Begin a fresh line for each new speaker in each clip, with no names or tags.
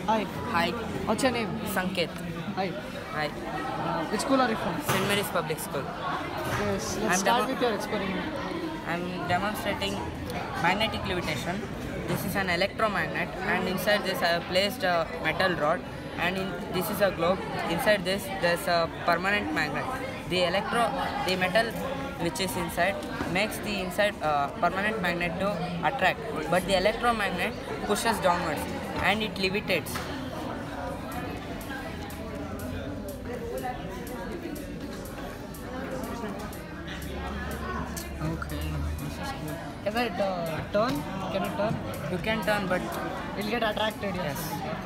Hi.
Hi,
What's your name?
Sanket.
Hi.
Hi,
Which school are you from?
St. Mary's Public School.
Yes. Let's
I'm
start
demo-
with your experiment.
I'm demonstrating magnetic levitation. This is an electromagnet, and inside this I have placed a metal rod, and this is a globe. Inside this, there's a permanent magnet. The metal which is inside makes the inside permanent magnet to attract, but the electromagnet pushes downwards and it levitates.
Okay. This is good. Can I turn? Can it turn?
You can turn, but
It'll get attracted. Yes.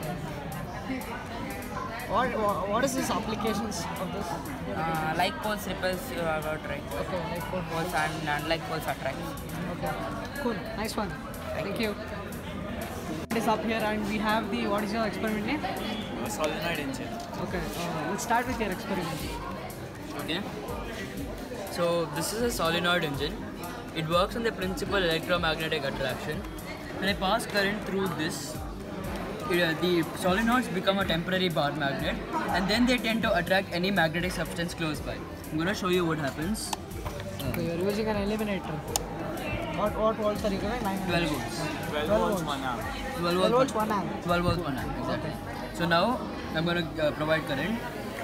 What is this applications of this?
like poles repels you have got right.
Okay. Like for
Poles and unlike poles attract.
Okay. Cool. Nice one. Thank you. It is up here, and we have the. What is your experiment name?
A solenoid engine.
Okay. Let's start with your experiment.
Okay. So this is a solenoid engine. It works on the principle electromagnetic attraction. When I pass current through this, the solenoids become a temporary bar magnet, and then they tend to attract any magnetic substance close by. I'm gonna show you what happens.
Okay, you're using an eliminator. What volts are you giving?
12 volts.
12 volts.
12
12 volts, 1 amp.
12 volts 1 amp. Exactly. So now I'm gonna provide current.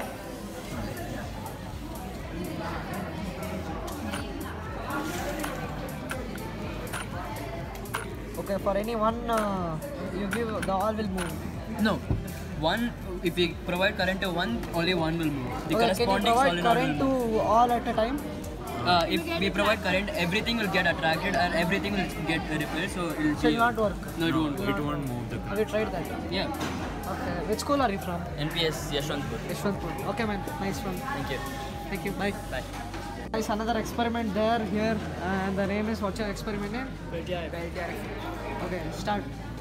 Okay, for any one you give, the all will move.
No, one. If we provide current to one, only one will move. The
Okay, can you
corresponding
provide
solenoid
current
will move.
to all at a time?
If we provide current, everything will get attracted and everything will get repelled. So it will
It will not work.
No, it won't. It won't move.
Have you tried that?
Yeah.
Okay, which school are you from?
NPS Yashwantpur.
Yeshwanthpur. Okay man, nice one.
Thank you.
Thank you, bye.
Bye.
Guys, another experiment there, here, and the name is, what's your experiment name?
Peltier.
Okay, start.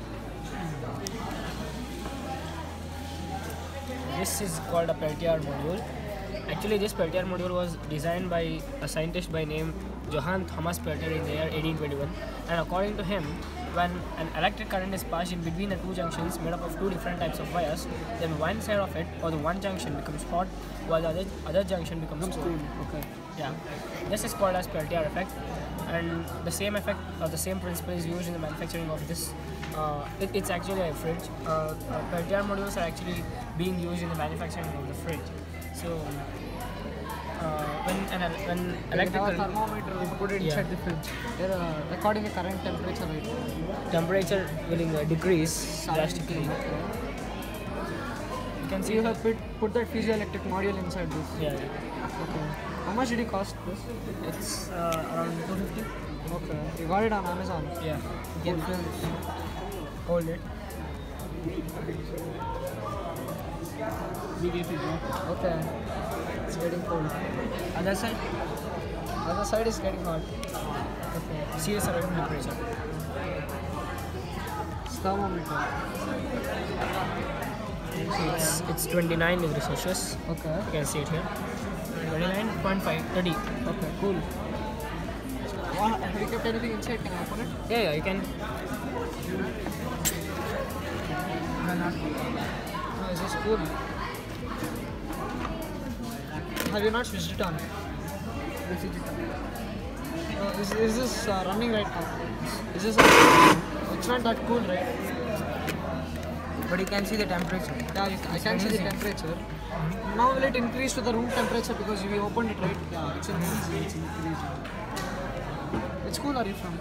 This is called a Peltier module. Actually, this Peltier module was designed by a scientist by name Johann Thomas Peltier in the year 1821. And according to him, when an electric current is passed in between the two junctions made up of two different types of wires, then one side of it, or the one junction, becomes hot, while the other junction becomes cool.
Okay.
Yeah, this is called as Peltier effect, and the same effect or the same principle is used in the manufacturing of this. It's actually a fridge. Peltier modules are actually being used in the manufacturing of the fridge. So when electrical
We have a thermometer, we put it inside
Yeah.
the fridge. They're recording the current temperature rate.
temperature will decrease drastically. You can
So
see
you have put that piezoelectric module inside this.
yeah,
Okay. How much did it cost this?
it's around 250.
Okay. You got it on Amazon.
Yeah, you
Cool.
can hold it.
Okay. It's getting cold.
Other side,
Other side is getting hot.
okay. See the surrounding temperature.
It's thermometer.
It's 29 degrees Celsius.
Okay.
You can see it here. 29.5, 30.
Okay, cool. Have you kept anything inside? Can I open it?
Yeah, you can.
No, this is cool. Have you not switched it on? Is this running right now? Is this? It's not that cool, right?
But you can see the temperature.
Yeah, I can see the temperature. Now will it increase to the room temperature because we opened it, right? Yeah, it's increasing. It's increasing. Which school are you from?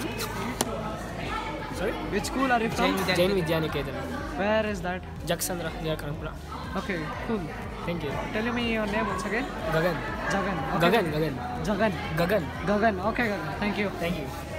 Sorry?
Which school are you from?
Jain Vidyaniketan.
Where is that?
Jaksandra, near Kanpura.
Okay, cool.
Thank you.
Tell me your name once again.
Gagan.
Jagan. Okay.
Gagan.
Jagan.
Gagan.
Gagan. Okay, Gagan. Thank you.
Thank you.